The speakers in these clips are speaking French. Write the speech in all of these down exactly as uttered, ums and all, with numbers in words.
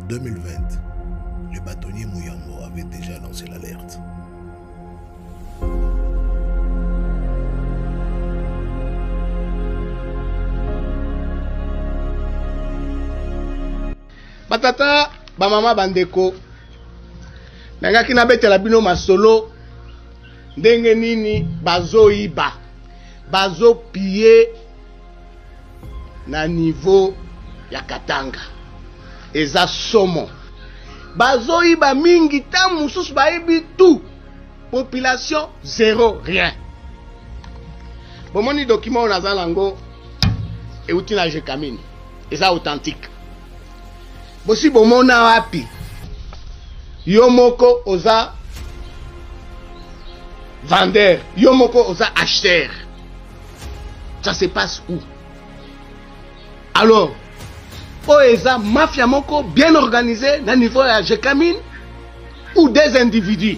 deux mille vingt, le bâtonnier Mouyambo avait déjà lancé l'alerte. Batata, ba mama bandeko. Nangaki na betela bino masolo. Ndenge nini bazo iba. Bazo piller na niveau ya Katanga. Eza somo. Bazo iba mingi ta mususu ba ibi tout. Population zéro rien. Bomoni document on azala ngo e utina je kamini. Eza authentique. Bosi bomona wapi Yomoko oza vendeur, Yomoko oza acheteur. Ça se passe où? Alors, oza mafia moko bien organisée na niveau ya Jekamine ou des individus.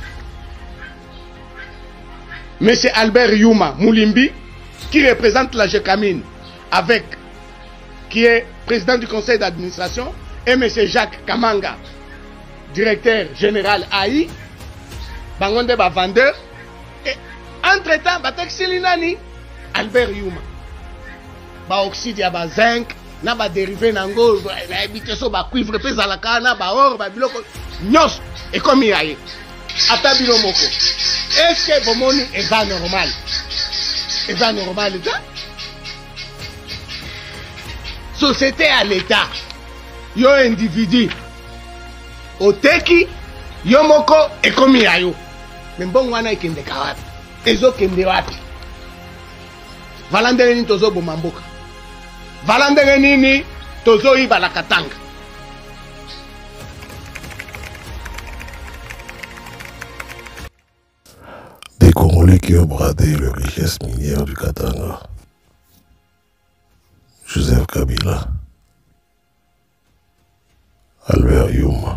Monsieur Albert Yuma Moulimbi qui représente la Jekamine avec qui est président du conseil d'administration, et M. Jacques Kamanga, directeur général A I, Bangonde ba vendeur, et entre-temps, Bateksili Nani, Albert Yuma, ba oxyde ya ba zinc, na ba dérivé nango, na ebite so ba cuivre pe zalaka na ba or ba biloko nyos et comme yaye. Ata bino moko. Est-ce que bomoni est pas normal? Est pas normal ça? Société à l'État. Yo individu oteki yo moko ekomi yayo mbongo wana ikende kawapi ezo kende wapi valande nini tozo bomamboka valande nini tozo ibala Katanga. Des Congolais qui ont bradé les richesses minières du Katanga. Joseph Kabila, Albert Yuma,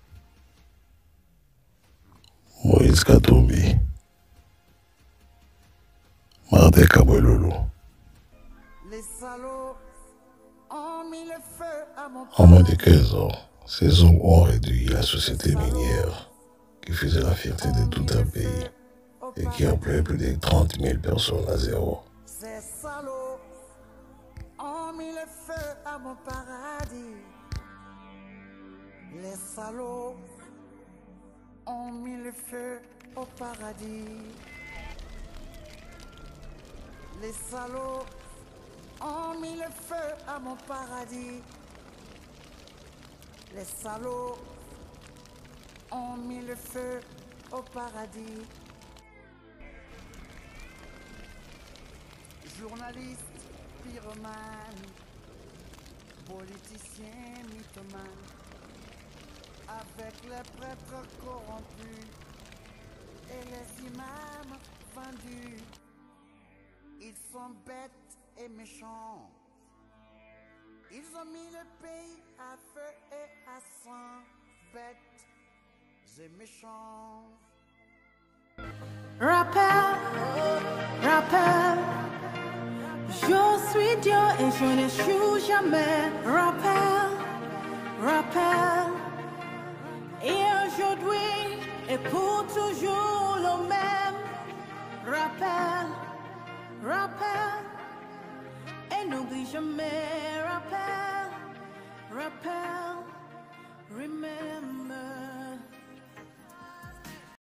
Moïse Katumbi, Martin Kabwelolo. En moins de quinze ans, ces hommes ont réduit la société minière qui faisait la fierté de tout un pays et qui employait plus de trente mille personnes à zéro. Ces salauds ont mis le feu à mon paradis. Les salauds ont mis le feu au paradis. Les salauds ont mis le feu à mon paradis. Les salauds ont mis le feu au paradis. Journaliste, pyromane, politicien, mythomane, avec les prêtres corrompus et les imams vendus, ils sont bêtes et méchants. Ils ont mis le pays à feu et à sang, bêtes et méchants. Rappel, rappel, je suis Dieu et je n'échoue jamais. Rappel, rappel, et aujourd'hui et pour toujours le même. Rappel, rappel, et n'oublie jamais. Rappel, rappel, remember.